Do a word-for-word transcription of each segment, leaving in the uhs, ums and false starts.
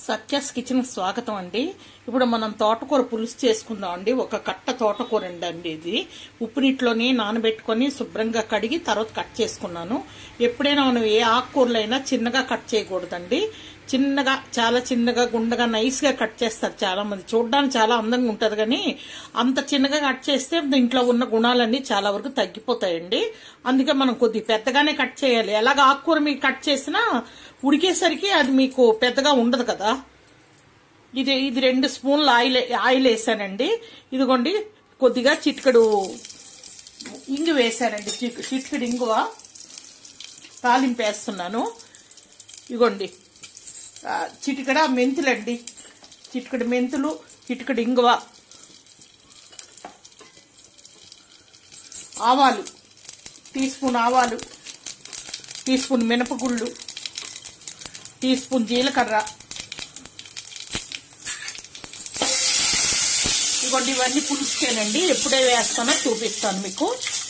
Satya's kitchen స్వాగతం అండి. ఇప్పుడు మనం తోటకూర పులుసు చేసుకుందాం అండి. ఒక కట్ట తోటకూర అండి. ఇది ఉప్పు నీటిలోని నానబెట్టుకొని శుభ్రంగా కడిగి తర్వాత కట్ చేసుకున్నాను. ఎప్పుడైనా మనం ఏ ఆకుకూరలైనా చిన్నగా కట్ చేయకూడదండి. చిన్నగా చాలా చిన్నగా గుండగా నైస్ గా కట్ చేస్తారు చాలా మంది. చూడడానికి చాలా అందంగా ఉంటది కానీ అంత చిన్నగా కట్ చేస్తే ఇంట్లో ఉన్న గుణాలన్నీ చాలా వరకు తగ్గిపోతాయండి. అందుకే మనం కొద్ది పెద్దగానే కట్ చేయాలి. ఎలాగ ఆకుకూర మీకు కట్ చేసినా ఉడికేసరికి అది మీకు పెద్దగా ఉండదు కదా. ఇది ఇది రెండు స్పూన్లు ఆయిల్ ఆయిల్ వేసానండి. ఇదిగోండి కొద్దిగా చిటికెడు ఇంగు వేసానండి. చిటికెడు ఇంగువ తాలింపు వేస్తున్నాను. ఇదిగోండి చిటికెడ మెంతులండి. చిటికెడు మెంతులు, చిటికెడు ఇంగువ, ఆవాలు టీ స్పూన్ ఆవాలు, టీ స్పూన్ మినపగుళ్ళు, టీ స్పూన్ జీలకర్ర. ఇదిగోండి ఇవన్నీ పులుసుకేనండి. ఎప్పుడే వేస్తానో చూపిస్తాను మీకు.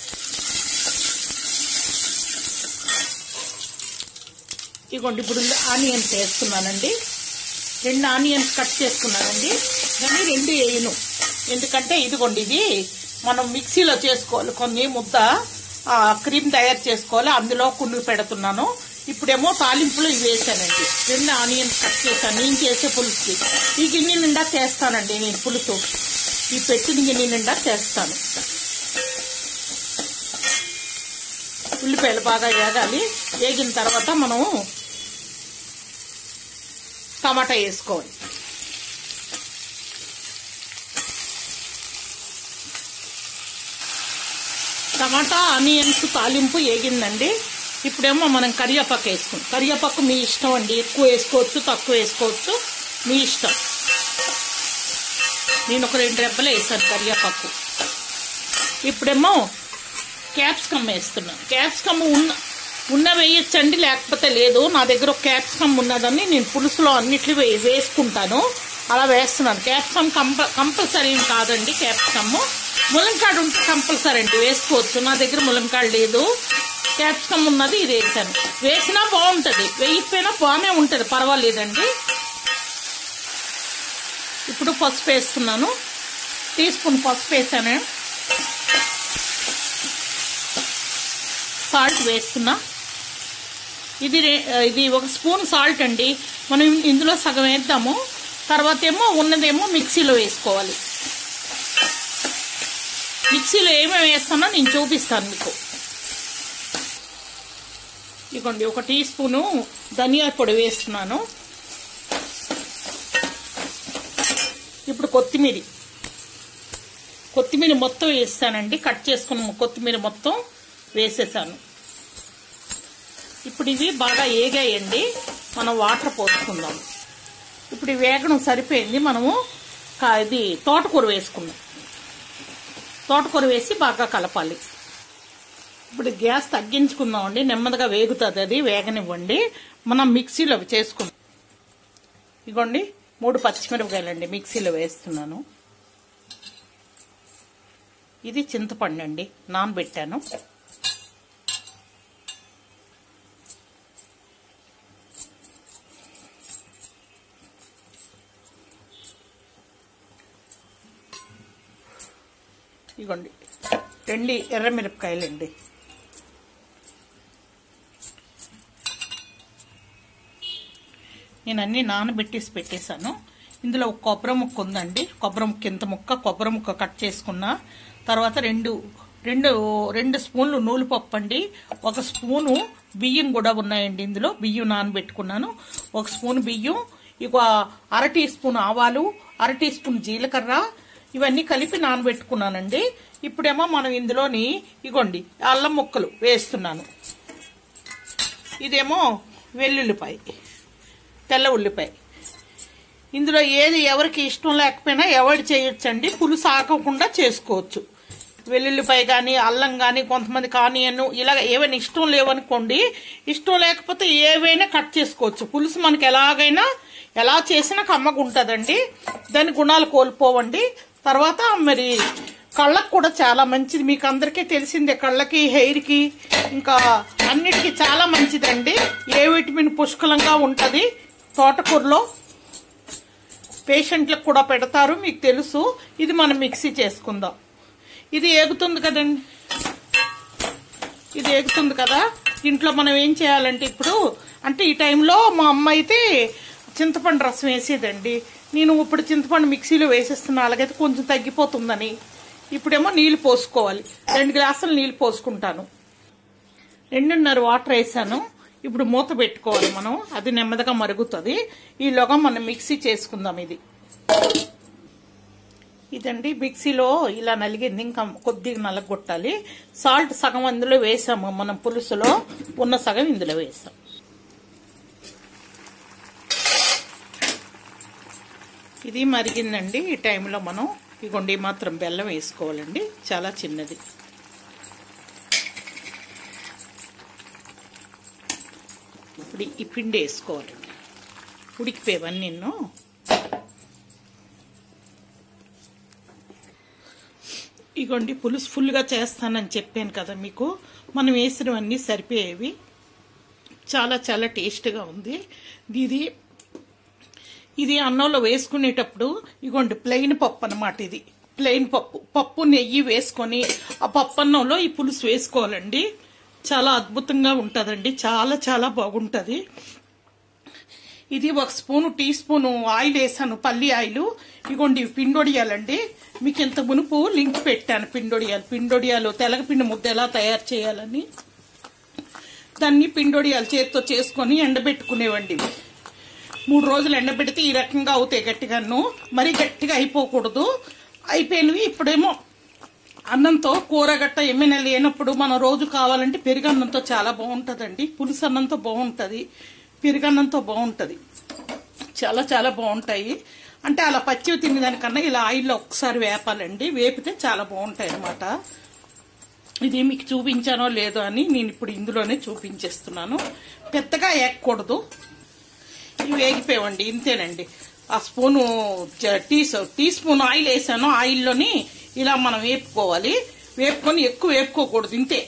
ఇదిగోండి ఇప్పుడు ఆనియన్స్ వేస్తున్నానండి. రెండు ఆనియన్స్ కట్ చేసుకున్నానండి. కానీ రెండు వేయను, ఎందుకంటే ఇదిగోండి ఇది మనం మిక్సీలో చేసుకోవాలి. కొన్ని ముద్ద క్రీమ్ తయారు చేసుకోవాలి, అందులో కుళ్ళు పెడుతున్నాను. ఇప్పుడేమో తాలింపులో ఇవి వేసానండి. రెండు ఆనియన్స్ కట్ చేశాను నేను చేసే పులుసుకి. ఈ గిన్నె నిండా చేస్తానండి నేను పులుసు. ఈ పెట్టిన గిన్నె నిండా చేస్తాను. ఉల్లిపాయలు బాగా వేగాలి. వేగిన తర్వాత మనం టమాటా వేసుకోవాలి. టమాటా ఆనియన్స్ తాలింపు వేగిందండి. ఇప్పుడేమో మనం కరివేపాకు వేసుకుంటాం. కరివేపాకు మీ ఇష్టం అండి. ఎక్కువ వేసుకోవచ్చు, తక్కువ వేసుకోవచ్చు, మీ ఇష్టం. నేను ఒక రెండు రెబ్బలు వేసాను కరివేపాకు. ఇప్పుడేమో క్యాప్సికమ్ వేస్తున్నాను. క్యాప్సికమ్ ఉన్న ఉన్న వేయచ్చండి, లేకపోతే లేదు. నా దగ్గర ఒక క్యాప్సికమ్ ఉన్నదని నేను పులుసులో అన్నిట్లు వేసుకుంటాను. అలా వేస్తున్నాను. క్యాప్సికమ్ కంప కంపల్సరీ కాదండి. క్యాప్సికమ్ ములంకాడు ఉంటే కంపల్సరీ అండి వేసుకోవచ్చు. నా దగ్గర ములంకాడు లేదు, క్యాప్సికమ్ ఉన్నది. ఇది వేసాను. వేసినా బాగుంటుంది, వేయకపోయినా బాగానే ఉంటుంది, పర్వాలేదండి. ఇప్పుడు పసుపు వేస్తున్నాను. టీ స్పూన్ పసుపు వేసాను. సాల్ట్ వేస్తున్నా. ఇది ఇది ఒక స్పూన్ సాల్ట్ అండి. మనం ఇందులో సగం వేద్దాము. తర్వాత ఏమో ఉన్నదేమో మిక్సీలో వేసుకోవాలి. మిక్సీలో ఏమేమి వేస్తానో నేను చూపిస్తాను మీకు. ఇదిగోండి ఒక టీ స్పూను ధనియా పొడి వేస్తున్నాను. ఇప్పుడు కొత్తిమీర కొత్తిమీర మొత్తం వేస్తానండి. కట్ చేసుకున్న కొత్తిమీర మొత్తం వేసేసాను. ఇప్పుడు ఇవి బాగా ఏగాయండి. మనం వాటర్ పోసుకుందాం. ఇప్పుడు ఈ వేగడం సరిపోయింది. మనము ఇది తోటకూర వేసుకుందాం. తోటకూర వేసి బాగా కలపాలి. ఇప్పుడు గ్యాస్ తగ్గించుకుందామండి. నెమ్మదిగా వేగుతుంది, అది వేగనివ్వండి. మనం మిక్సీలో చేసుకుందాం. ఇదిగోండి మూడు పచ్చిమిరపకాయలండి మిక్సీలో వేస్తున్నాను. ఇది చింతపండు అండి, నానబెట్టాను. ఇదిగోండి రెండు ఎర్రమిరపకాయలండి. నేను అన్ని నానబెట్టేసి పెట్టేశాను. ఇందులో ఒక కొబ్బరి ముక్క ఉందండి. కొబ్బరి ముక్క ఇంత ముక్క కొబ్బరి ముక్క కట్ చేసుకున్నా. తర్వాత రెండు రెండు రెండు స్పూన్లు నూలుపప్పు అండి. ఒక స్పూను బియ్యం కూడా ఉన్నాయండి. ఇందులో బియ్యం నానబెట్టుకున్నాను. ఒక స్పూన్ బియ్యం, ఇక అర టీ స్పూన్ ఆవాలు, అర టీ స్పూన్ జీలకర్ర, ఇవన్నీ కలిపి నానబెట్టుకున్నానండి. ఇప్పుడేమో మనం ఇందులోని ఇగోండి అల్లం ముక్కలు వేస్తున్నాను. ఇదేమో వెల్లుల్లిపాయ, తెల్ల ఉల్లిపాయ. ఇందులో ఏది ఎవరికి ఇష్టం లేకపోయినా అవాయిడ్ చేయొచ్చండి. పులుసు ఆకకుండా చేసుకోవచ్చు. వెల్లుల్లిపాయ కానీ అల్లం కానీ, కొంతమంది ఆనియన్ ఇలా ఏవైనా ఇష్టం లేవనుకోండి. ఇష్టం లేకపోతే ఏవైనా కట్ చేసుకోవచ్చు. పులుసు మనకి ఎలాగైనా ఎలా చేసినా కమ్మగా ఉంటుందండి. దాని గుణాలు కోల్పోవండి. తర్వాత మరి కళ్ళకు కూడా చాలా మంచిది. మీకు అందరికీ తెలిసిందే, కళ్ళకి, హెయిర్కి, ఇంకా అన్నిటికీ చాలా మంచిదండి. ఏ విటమిన్ పుష్కలంగా ఉంటుంది తోటకూరలో. పేషెంట్లకు కూడా పెడతారు, మీకు తెలుసు. ఇది మనం మిక్సీ చేసుకుందాం. ఇది ఏగుతుంది కదండి, ఇది ఏగుతుంది కదా. దీంట్లో మనం ఏం చేయాలంటే ఇప్పుడు అంటే ఈ టైంలో మా అమ్మ అయితే చింతపండు రసం వేసేదండి. నేను ఇప్పుడు చింతపండు మిక్సీలో వేసేస్తున్నా, అలాగైతే కొంచెం తగ్గిపోతుందని. ఇప్పుడేమో నీళ్ళు పోసుకోవాలి. రెండు గ్లాసులు నీళ్ళు పోసుకుంటాను. రెండున్నర వాటర్ వేసాను. ఇప్పుడు మూత పెట్టుకోవాలి మనం, అది నెమ్మదిగా మరుగుతుంది. ఈలోగా మనం మిక్సీ చేసుకుందాం. ఇది ఇదండి మిక్సీలో ఇలా నలిగింది, ఇంకా కొద్దిగా నలగొట్టాలి. సాల్ట్ సగం అందులో వేసాము మనం, పులుసులో ఉన్న సగం ఇందులో వేసాం. ఇది మరిగిందండి. ఈ టైంలో మనం ఇగోండి మాత్రం బెల్లం వేసుకోవాలండి, చాలా చిన్నది. ఇప్పుడు ఈ పిండి వేసుకోవాలండి, ఉడికిపోయేవన్నీ నిన్ను. ఇగోండి పులుసు ఫుల్గా చేస్తానని చెప్పాను కదా మీకు. మనం వేసినవన్నీ సరిపోయేవి. చాలా చాలా టేస్ట్గా ఉంది ఇది. ఇది అన్నంలో వేసుకునేటప్పుడు ఇగోండి ప్లెయిన్ పప్పు అనమాట. ఇది ప్లెయిన్ పప్పు, పప్పు నెయ్యి వేసుకొని ఆ పప్పు అన్నంలో ఈ పులుసు వేసుకోవాలండి. చాలా అద్భుతంగా ఉంటుందండి, చాలా చాలా బాగుంటుంది. ఇది ఒక స్పూను టీ స్పూను ఆయిల్ వేసాను, పల్లి ఆయిల్. ఇగోండి పిండొడియాలండి. మీకు ఇంత మునుపు లింక్ పెట్టాను పిండొడియాలు. పిండొడియాలు తెలగపిండి ముద్ద ఎలా తయారు చేయాలని. దాన్ని పిండొడియాలు చేతితో చేసుకొని ఎండబెట్టుకునేవండి. మూడు రోజులు ఎండబెడితే ఈ రకంగా అవుతాయి గట్టిగాను, మరీ గట్టిగా అయిపోకూడదు. అయిపోయినవి ఇప్పుడేమో అన్నంతో కూర గట్ట ఏమైనా లేనప్పుడు మనం రోజు కావాలంటే పెరుగన్నంతో చాలా బాగుంటుందండి. పులుసు అన్నంతో బాగుంటుంది, పెరుగన్నంతో బాగుంటుంది, చాలా చాలా బాగుంటాయి. అంటే అలా పచ్చివి తినేదానికన్నా ఇలా ఆయిల్లో ఒకసారి వేపాలండి, వేపితే చాలా బాగుంటాయి అన్నమాట. ఇది మీకు చూపించానో లేదో అని నేను ఇప్పుడు ఇందులోనే చూపించేస్తున్నాను. పెద్దగా వేయకూడదు. ఇవి వేగిపోయావండి, ఇంతేనండి. ఆ spoon tea teaspoon oil వేసాను, ఆయిల్లోని ఇలా మనం వేపుకోవాలి. వేపుకొని ఎక్కువ వేపుకోకూడదు, ఇంతే.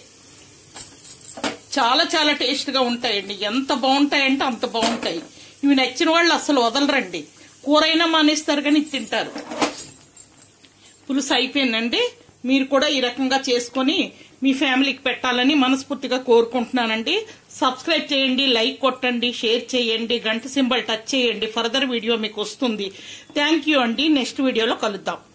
చాలా చాలా టేస్ట్గా ఉంటాయండి, ఎంత బాగుంటాయంటే అంత బాగుంటాయి. ఇవి నచ్చిన వాళ్ళు అసలు వదలరండి, కూరైనా మానేస్తారు కానీ తింటారు. పులుసు అయిపోయిందండి. మీరు కూడా ఈ రకంగా చేసుకొని మీ ఫ్యామిలీకి పెట్టాలని మనస్ఫూర్తిగా కోరుకుంటున్నానండి. సబ్స్క్రైబ్ చేయండి, లైక్ కొట్టండి, షేర్ చేయండి, గంట సింబల్ టచ్ చేయండి. ఫర్దర్ వీడియో మీకు వస్తుంది. థ్యాంక్ యూ అండి. నెక్స్ట్ వీడియోలో కలుద్దాం.